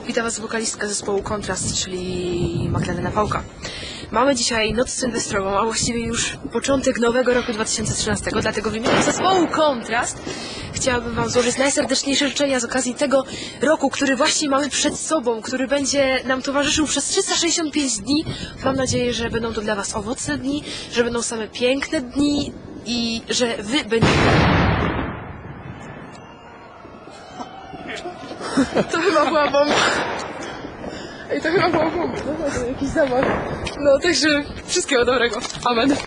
Witam Was wokalistka zespołu Kontrast, czyli Magdalena Pałka. Mamy dzisiaj noc sylwestrową, a właściwie już początek nowego roku 2013, dlatego w imieniu zespołu Kontrast chciałabym Wam złożyć najserdeczniejsze życzenia z okazji tego roku, który właśnie mamy przed sobą, który będzie nam towarzyszył przez 365 dni. Mam nadzieję, że będą to dla Was owocne dni, że będą same piękne dni i że Wy będziecie... To chyba była bomba. Ej, to chyba była bomba. No, to jakiś zamach. No, także wszystkiego dobrego. Amen.